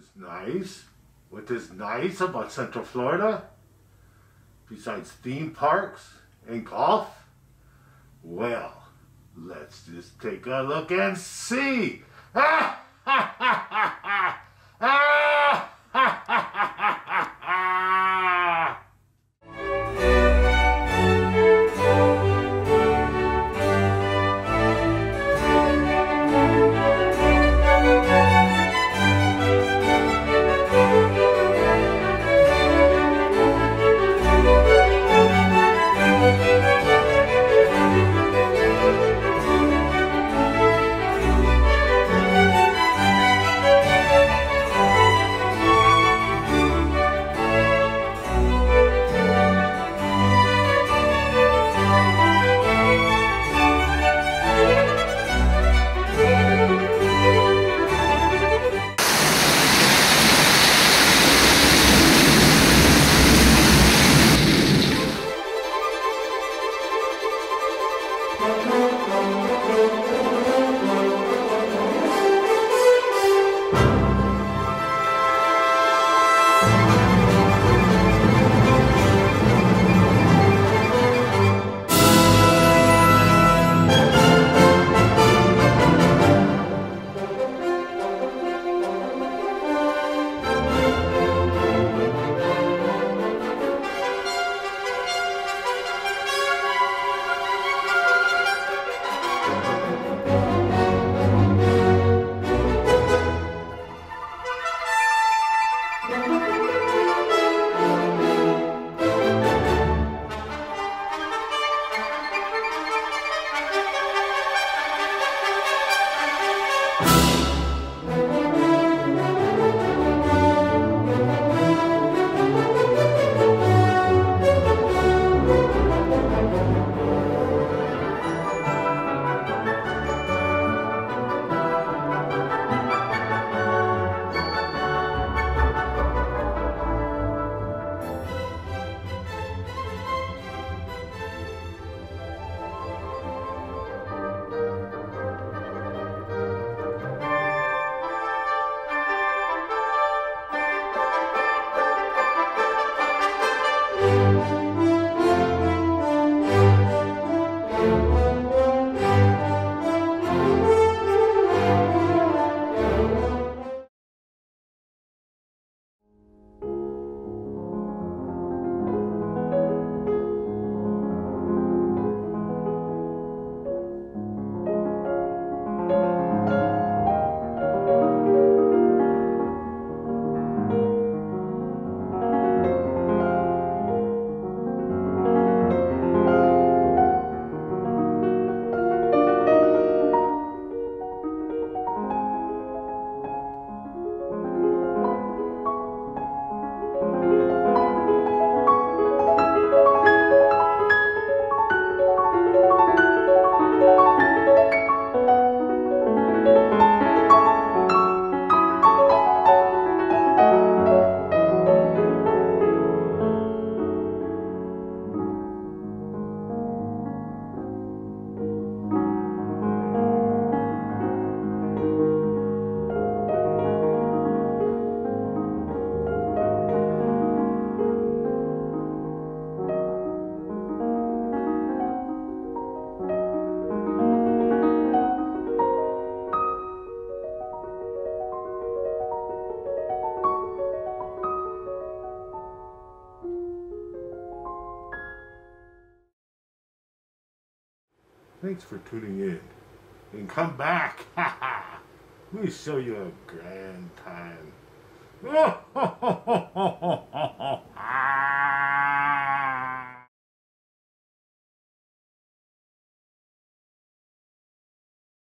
nice? What is nice about Central Florida? Besides theme parks and golf? Well, let's just take a look and see. Ah! Ha ha ha ha! Ah! Ha ha ha ha ha! Thanks for tuning in. And come back. Ha ha. Let me show you a grand time.